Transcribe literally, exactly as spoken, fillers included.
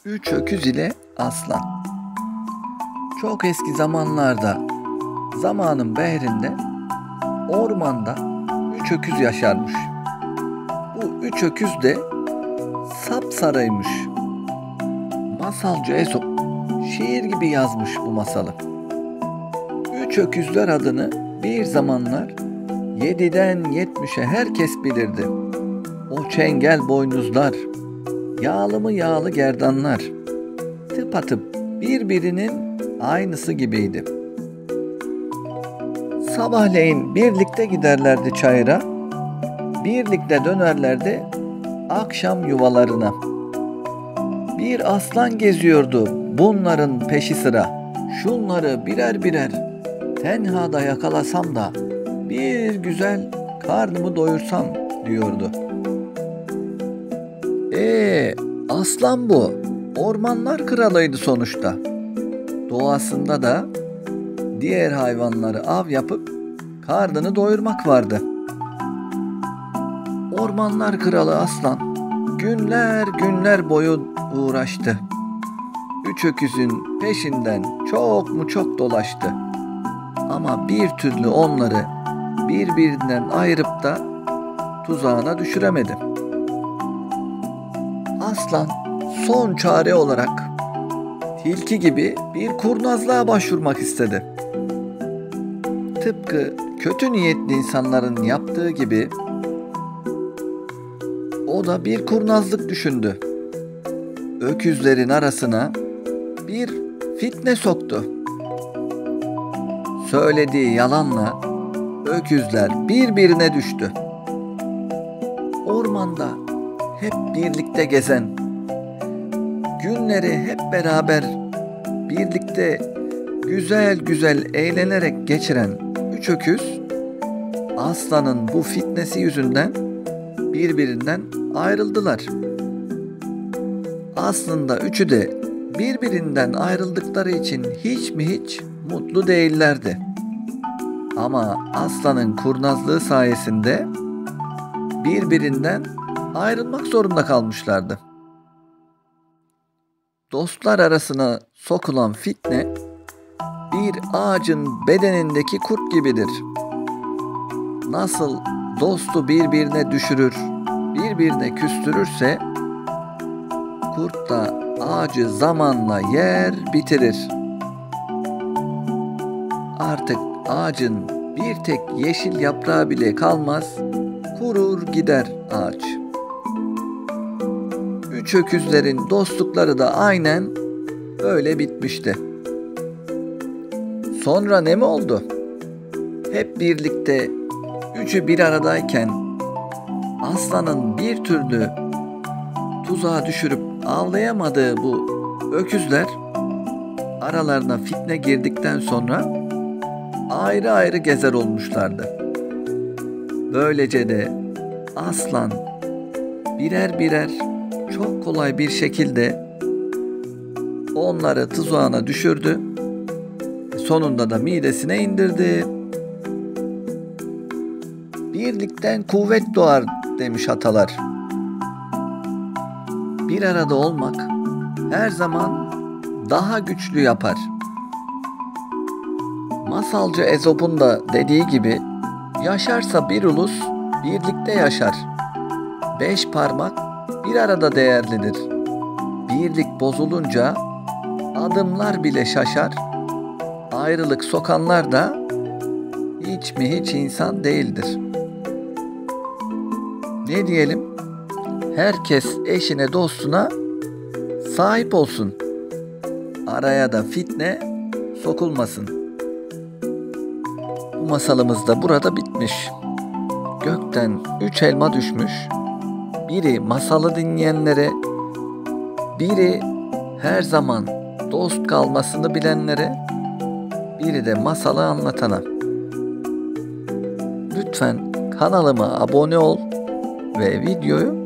Üç öküz ile aslan. Çok eski zamanlarda, zamanın behrinde, ormanda üç öküz yaşarmış. Bu üç öküz de sapsarıymış. Masalcı Esop şiir gibi yazmış bu masalı. Üç öküzler adını bir zamanlar yediden yetmişe herkes bilirdi. O çengel boynuzlar, yağlı mı yağlı gerdanlar, tıpatıp birbirinin aynısı gibiydi. Sabahleyin birlikte giderlerdi çayıra, birlikte dönerlerdi akşam yuvalarına. Bir aslan geziyordu bunların peşi sıra, şunları birer birer tenhada yakalasam da bir güzel karnımı doyursam diyordu. Ee, aslan bu, ormanlar kralıydı sonuçta. Doğasında da diğer hayvanları av yapıp karnını doyurmak vardı. Ormanlar kralı aslan günler günler boyu uğraştı. Üç öküzün peşinden çok mu çok dolaştı. Ama bir türlü onları birbirinden ayırıp da tuzağına düşüremedi. Aslan son çare olarak tilki gibi bir kurnazlığa başvurmak istedi. Tıpkı kötü niyetli insanların yaptığı gibi o da bir kurnazlık düşündü. Öküzlerin arasına bir fitne soktu. Söylediği yalanla öküzler birbirine düştü. Ormanda hep birlikte gezen, günleri hep beraber birlikte güzel güzel eğlenerek geçiren üç öküz, aslanın bu fitnesi yüzünden birbirinden ayrıldılar. Aslında üçü de birbirinden ayrıldıkları için hiç mi hiç mutlu değillerdi. Ama aslanın kurnazlığı sayesinde birbirinden ayrılmak zorunda kalmışlardı. Dostlar arasına sokulan fitne bir ağacın bedenindeki kurt gibidir. Nasıl dostu birbirine düşürür, birbirine küstürürse kurt da ağacı zamanla yer bitirir. Artık ağacın bir tek yeşil yaprağı bile kalmaz, kurur gider ağaç. Üç öküzlerin dostlukları da aynen böyle bitmişti. Sonra ne mi oldu? Hep birlikte üçü bir aradayken aslanın bir türlü tuzağa düşürüp avlayamadığı bu öküzler aralarına fitne girdikten sonra ayrı ayrı gezer olmuşlardı. Böylece de aslan birer birer çok kolay bir şekilde onları tuzağına düşürdü. Sonunda da midesine indirdi. Birlikten kuvvet doğar demiş atalar. Bir arada olmak her zaman daha güçlü yapar. Masalcı Ezop'un da dediği gibi yaşarsa bir ulus birlikte yaşar. Beş parmak bir arada değerlidir. Birlik bozulunca adımlar bile şaşar. Ayrılık sokanlar da hiç mi hiç insan değildir. Ne diyelim? Herkes eşine dostuna sahip olsun. Araya da fitne sokulmasın. Bu masalımız da burada bitmiş. Gökten üç elma düşmüş. Biri masalı dinleyenlere, biri her zaman dost kalmasını bilenlere, biri de masalı anlatana. Lütfen kanalıma abone ol ve videoyu